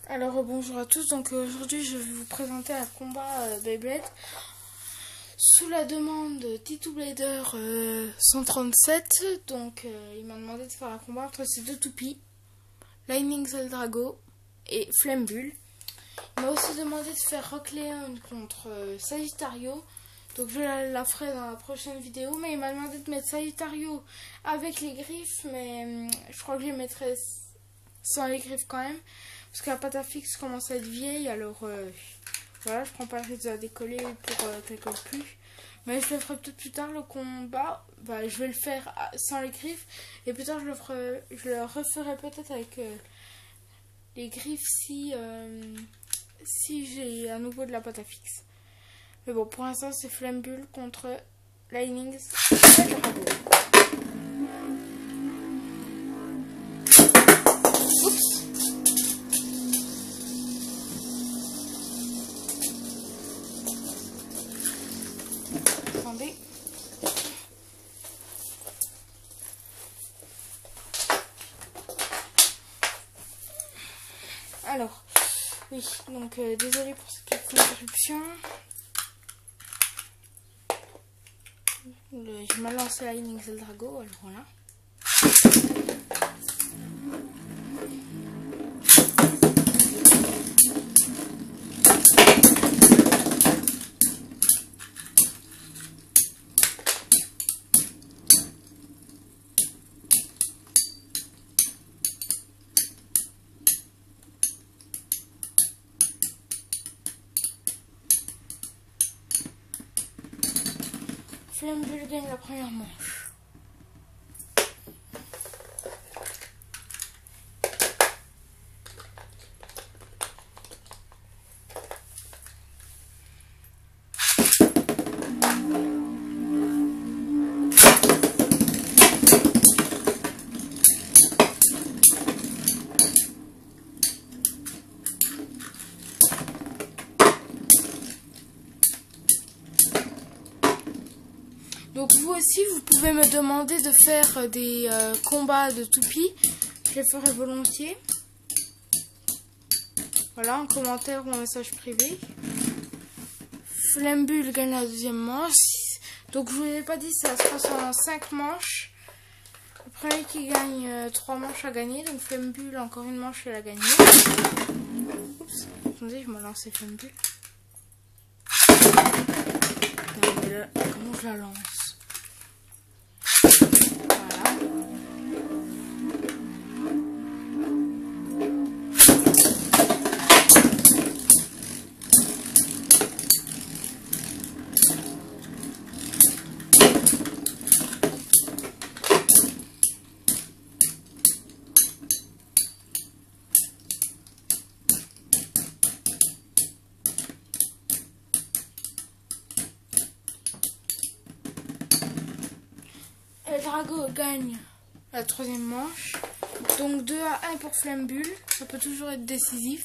Alors bonjour à tous, donc aujourd'hui je vais vous présenter un combat Beyblade sous la demande de Titou Blader 137. Donc il m'a demandé de faire un combat entre ces deux toupies, Lightning Drago et Flamebull. Il m'a aussi demandé de faire Rock Leon contre Sagittario. Donc je la ferai dans la prochaine vidéo, mais il m'a demandé de mettre Sagittario avec les griffes, mais je crois que je les mettrai sans les griffes quand même, parce que la pâte à fixe commence à être vieille, alors voilà, je prends pas le risque de la décoller pour qu'elle colle plus. Mais je le ferai peut-être plus tard le combat, je vais le faire sans les griffes, et plus tard je le referai peut-être avec les griffes si j'ai à nouveau de la pâte à fixe. Mais bon, pour l'instant c'est Flamebull contre Lightning Drago. Oups. Attendez. Alors, oui, donc désolé pour cette petite interruption. Je m'ai lancé à Lightning Drago, alors voilà. Flamebull gagne la première manche. Donc vous aussi, vous pouvez me demander de faire des combats de toupies. Je les ferai volontiers. Voilà, en commentaire ou en message privé. Flamebull gagne la deuxième manche. Donc je vous l'ai pas dit, ça se passe en 5 manches. Le premier qui gagne 3 manches a gagné. Donc Flamebull, encore une manche, elle a gagné. Oups, attendez, je me lance Flamebull. Comment je la lance? Drago gagne la troisième manche. Donc 2-1 pour Flamebull. Ça peut toujours être décisif.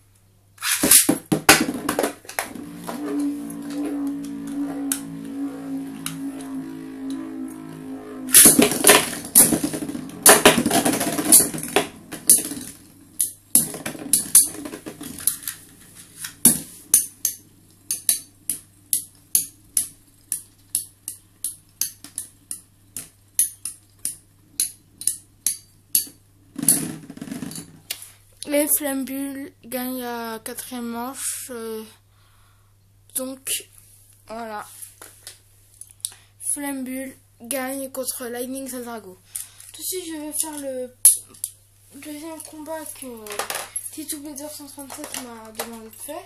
Et Flamebull gagne la quatrième manche. Donc voilà. Flamebull gagne contre Lightning Drago. Tout de suite, je vais faire le deuxième combat que Titou Blader 137 m'a demandé de faire.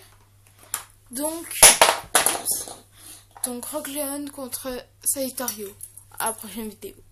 Donc Rock Leon contre Sagittario. À la prochaine vidéo.